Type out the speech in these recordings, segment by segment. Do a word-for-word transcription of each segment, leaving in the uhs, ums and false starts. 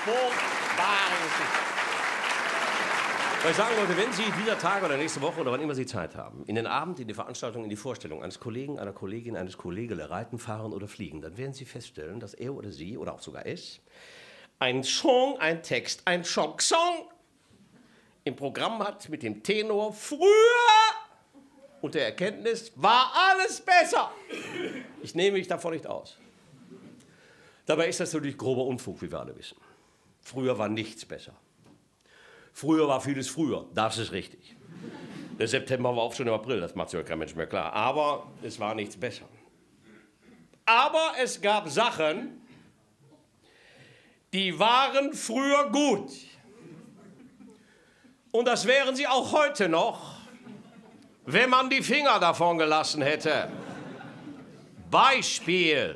furchtbare Geschichte. Soll ich sagen, Leute, wenn Sie dieser Tage oder nächste Woche oder wann immer Sie Zeit haben, in den Abend, in die Veranstaltung, in die Vorstellung eines Kollegen, einer Kollegin, eines Kollegen reiten, fahren oder fliegen, dann werden Sie feststellen, dass er oder sie oder auch sogar es ein Song, ein Text, ein Chanson im Programm hat mit dem Tenor früher und der Erkenntnis, war alles besser. Ich nehme mich davon nicht aus. Dabei ist das natürlich grober Unfug, wie wir alle wissen. Früher war nichts besser. Früher war vieles früher, das ist richtig. Der September war auch schon im April, das macht sich ja kein Mensch mehr klar. Aber es war nichts besser. Aber es gab Sachen, die waren früher gut. Und das wären sie auch heute noch, wenn man die Finger davon gelassen hätte. Beispiel.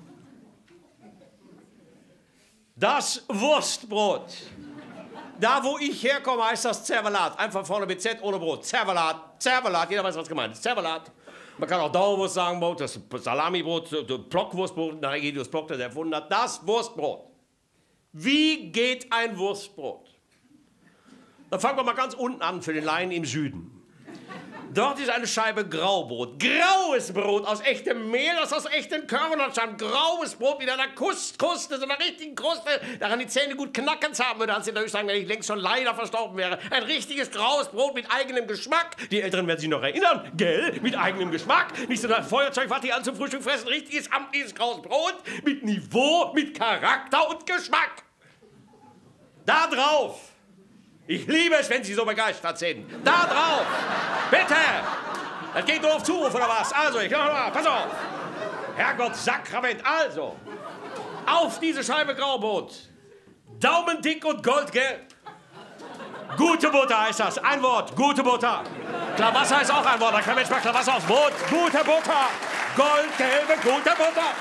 Das Wurstbrot. Da, wo ich herkomme, heißt das Zervelat. Einfach vorne mit Z ohne Brot. Zervelat. Zervelat. Jeder weiß, was gemeint ist. Zervelat. Man kann auch Dauerwurst sagen, Brot, das Salamibrot, Blockwurstbrot, nach Egidius Block, das erfunden hat. Das Wurstbrot. Wie geht ein Wurstbrot? Dann fangen wir mal ganz unten an für den Laien im Süden. Dort ist eine Scheibe Graubrot. Graues Brot aus echtem Mehl, das aus echten Körnern stammt. Graues Brot mit einer Kust, Kruste, so einer richtigen Kruste, daran die Zähne gut knacken haben würde, als sie natürlich sagen, wenn ich längst schon leider verstorben wäre. Ein richtiges graues Brot mit eigenem Geschmack. Die Älteren werden sich noch erinnern, gell? Mit eigenem Geschmack. Nicht so ein Feuerzeug, was die alle zum Frühstück fressen. Richtiges, amtliches graues Brot mit Niveau, mit Charakter und Geschmack. Da drauf. Ich liebe es, wenn Sie so begeistert sind. Da drauf. Bitte. Das geht nur auf Zuruf, oder was? Also, ich mal, pass auf. Herrgott Sakrament. Also, auf diese Scheibe Graubrot. Daumendick und goldgelb. Gute Butter heißt das. Ein Wort. Gute Butter. Klarwasser ist auch ein Wort. Da kann Mensch mal Klarwasser aufs Brot. Gute Butter. Goldgelbe, gute Butter.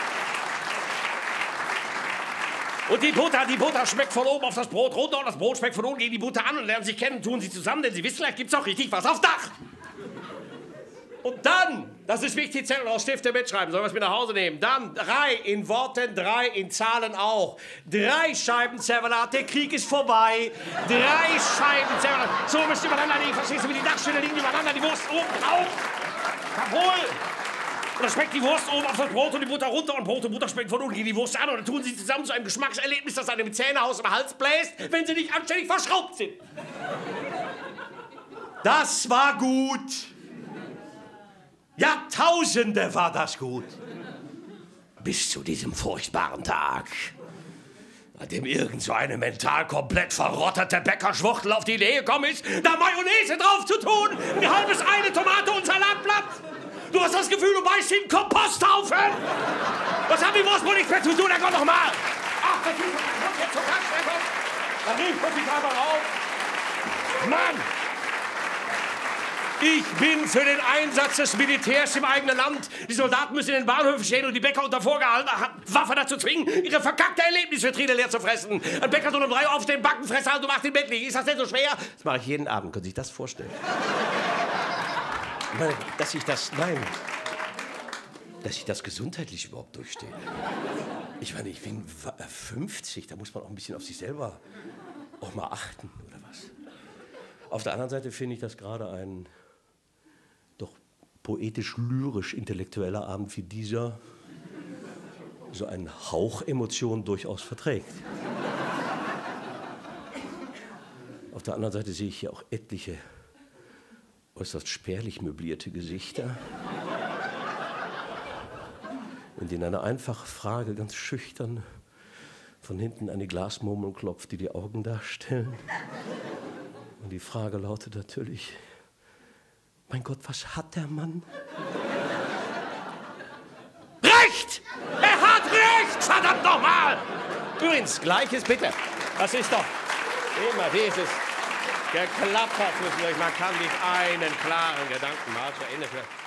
Und die Butter, die Butter schmeckt von oben auf das Brot runter und das Brot schmeckt von unten gegen die Butter an und lernen sich kennen, tun sie zusammen, denn sie wissen, vielleicht gibt's auch richtig was aufs Dach. Und dann, das ist wichtig, Zettel aus Stifte mitschreiben, sollen wir es mit nach Hause nehmen. Dann drei in Worten, drei in Zahlen auch. Drei Scheiben Zervelat, der Krieg ist vorbei. Drei Scheiben Zervelat. So müsst ihr übereinander liegen, verstehst du, wie die Dachstelle liegen übereinander, die Wurst oben drauf. Jawohl. Und dann schmeckt die Wurst oben auf das Brot und die Butter runter und Brot und Butter schmeckt von unten gegen die Wurst an. Und dann tun sie zusammen zu einem Geschmackserlebnis, das einem Zähnehaus im Hals bläst, wenn sie nicht anständig verschraubt sind. Das war gut. Jahrtausende war das gut. Bis zu diesem furchtbaren Tag, an dem irgend so eine mental komplett verrottete Bäckerschwuchtel auf die Idee gekommen ist, da Mayonnaise drauf zu tun, ein halbes Ei, eine Tomate und Salatblatt. Du hast das Gefühl, du beißt in den Komposthaufen! Was hat die Wurstbrot nichts mehr zu tun? Dann komm doch mal! Ach, das kommt jetzt zur Kackstrecke! Da rief Profithaber auf! Mann! Ich bin für den Einsatz des Militärs im eigenen Land. Die Soldaten müssen in den Bahnhöfen stehen und die Bäcker unter vorgehaltener Waffe dazu zwingen, ihre verkackte Erlebnisvitrine leer zu fressen. Ein Bäcker soll um drei Uhr aufstehen, Backen, Fresse halten und macht den Bett liegen. Ist das denn so schwer? Das mache ich jeden Abend. Können Sie sich das vorstellen? Ich meine, dass ich das, nein, dass ich das gesundheitlich überhaupt durchstehe. Ich meine, ich bin fünfzig, da muss man auch ein bisschen auf sich selber auch mal achten, oder was? Auf der anderen Seite finde ich das gerade ein doch poetisch-lyrisch-intellektueller Abend wie dieser so einen Hauch Emotion durchaus verträgt. Auf der anderen Seite sehe ich hier auch etliche äußerst spärlich möblierte Gesichter, in denen eine einfache Frage ganz schüchtern von hinten eine Glasmurmel klopft, die die Augen darstellen. Und die Frage lautet natürlich, mein Gott, was hat der Mann? Recht! Er hat recht! Verdammt nochmal! Übrigens, Gleiches bitte. Das ist doch immer dieses... Geklappert müssen wir euch, man kann nicht einen klaren Gedanken mal zu Ende führen.